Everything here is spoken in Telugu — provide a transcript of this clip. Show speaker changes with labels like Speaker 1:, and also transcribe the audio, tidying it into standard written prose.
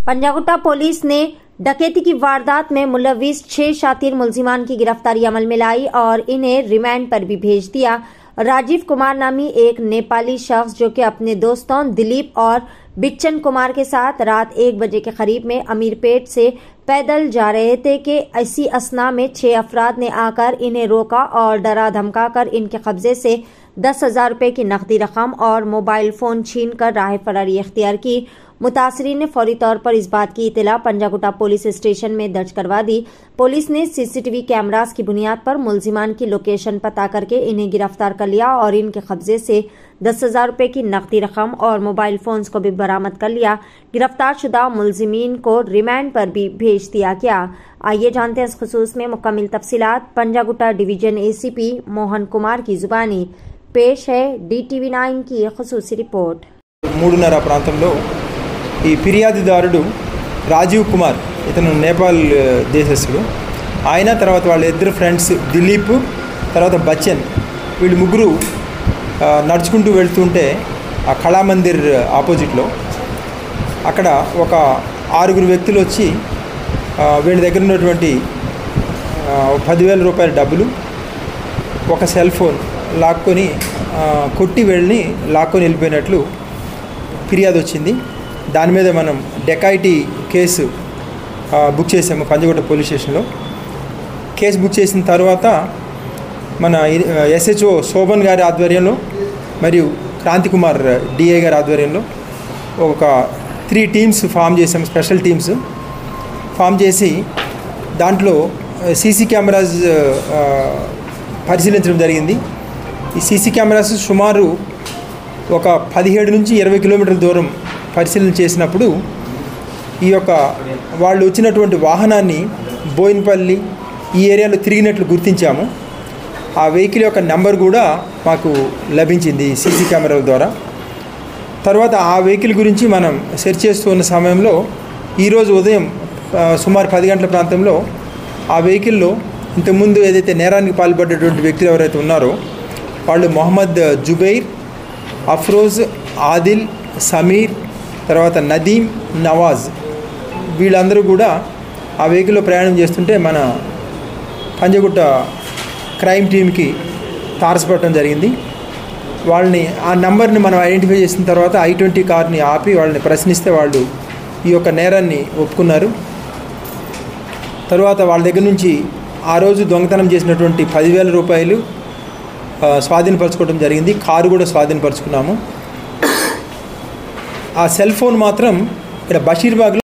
Speaker 1: पंजागुट्टा पुलिस ने डकैती की वारदात में मुलविस 6 शातिर मुलजिमान की गिरफ्तारी अमल में लाई और इन्हें रिमांड पर भी भेज दिया। राजीव कुमार नामी एक नेपाली शख्स जो कि अपने दोस्तों दिलीप और बिच्चन कुमार के साथ रात 1 बजे के करीब में अमीरपेट से पैदल जा रहे थे कि इसी असना में 6 अफराद ने आकर इन्हें रोका और डरा धमकाकर इनके कब्जे से 10,000 रुपए की नकदी रकम और मोबाइल फोन छीन कर राह फरारी इख्तियार की। मुतासरीन ने फौरी तौर पर इस बात की इत्तला पंजागुट्टा पुलिस स्टेशन में दर्ज करवा दी। पुलिस ने सीसीटीवी कैमरास की बुनियाद पर मुलजिमान की लोकेशन पता करके इन्हें गिरफ्तार कर लिया और इनके कब्जे से 10,000 रुपए की नकदी रकम और मोबाइल फोन्स को भी बरामद कर लिया। गिरफ्तार शुदा मुलजिमीन को रिमांड पर भी भेज दिया गया। आइए जानते हैं इस खुसूस में मुकम्मिल तफसीलात। पंजागुट्टा डिवीजन एसीपी मोहन कुमार की जुबानी पेश है DTV9 की खुसूसी रिपोर्ट।
Speaker 2: 3:30 ప్రాంతంలో ఈ ఫిర్యాదుదారుడు రాజీవ్ కుమార్ ఇతను నేపాల్ దేశస్థుడు. ఆయన తర్వాత వాళ్ళ ఇద్దరు ఫ్రెండ్స్ దిలీప్ తర్వాత బచ్చన్ వీళ్ళు ముగ్గురు నడుచుకుంటూ వెళ్తుంటే ఆ కళామందిర్ ఆపోజిట్లో అక్కడ ఒక 6 వ్యక్తులు వచ్చి వీళ్ళ దగ్గర ఉన్నటువంటి 10,000 రూపాయల డబ్బులు ఒక సెల్ ఫోన్ లాక్కొని కొట్టి వెళ్ళి లాక్కొని వెళ్ళిపోయినట్లు ఫిర్యాదు వచ్చింది. దాని మీద మనం డెకాయిటీ కేసు బుక్ చేసాము పంజాగుట్ట పోలీస్ స్టేషన్లో. కేసు బుక్ చేసిన తర్వాత మన SHO శోభన్ గారి ఆధ్వర్యంలో మరియు క్రాంతి కుమార్ DA గారి ఆధ్వర్యంలో ఒక 3 టీమ్స్ ఫామ్ చేసాము, స్పెషల్ టీమ్స్ ఫామ్ చేసి దాంట్లో సీసీ కెమెరాస్ పరిశీలించడం జరిగింది. ఈ సీసీ కెమెరాస్ సుమారు ఒక 17 నుంచి 20 కిలోమీటర్ల దూరం పరిశీలన చేసినప్పుడు ఈ యొక్క వాళ్ళు వచ్చినటువంటి వాహనాన్ని బోయినపల్లి ఈ ఏరియాలో తిరిగినట్లు గుర్తించాము. ఆ వెహికల్ యొక్క నెంబర్ కూడా మాకు లభించింది సీసీ కెమెరాల ద్వారా. తర్వాత ఆ వెహికల్ గురించి మనం సెర్చ్ చేస్తూ ఉన్న సమయంలో ఈరోజు ఉదయం సుమారు 10 గంటల ప్రాంతంలో ఆ వెహికల్లో ఇంతకుముందు ఏదైతే నేరానికి పాల్పడ్డటువంటి వ్యక్తులు ఎవరైతే ఉన్నారో వాళ్ళు మొహమ్మద్ జుబైర్, అఫ్రోజ్, ఆదిల్, సమీర్, తర్వాత నదీం, నవాజ్ వీళ్ళందరూ కూడా ఆ వెహికల్లో ప్రయాణం చేస్తుంటే మన పంజాగుట్ట క్రైమ్ టీమ్కి తారసపడటం జరిగింది. వాళ్ళని ఆ నెంబర్ని మనం ఐడెంటిఫై చేసిన తర్వాత I-20 కార్ని ఆపి వాళ్ళని ప్రశ్నిస్తే వాళ్ళు ఈ యొక్క నేరాన్ని ఒప్పుకున్నారు. తర్వాత వాళ్ళ దగ్గర నుంచి ఆ రోజు దొంగతనం చేసినటువంటి 10,000 రూపాయలు స్వాధీనపరచుకోవడం జరిగింది. కారు కూడా స్వాధీనపరచుకున్నాము. ఆ సెల్ ఫోన్ మాత్రం ఇక్కడ బషీర్బాగ్లో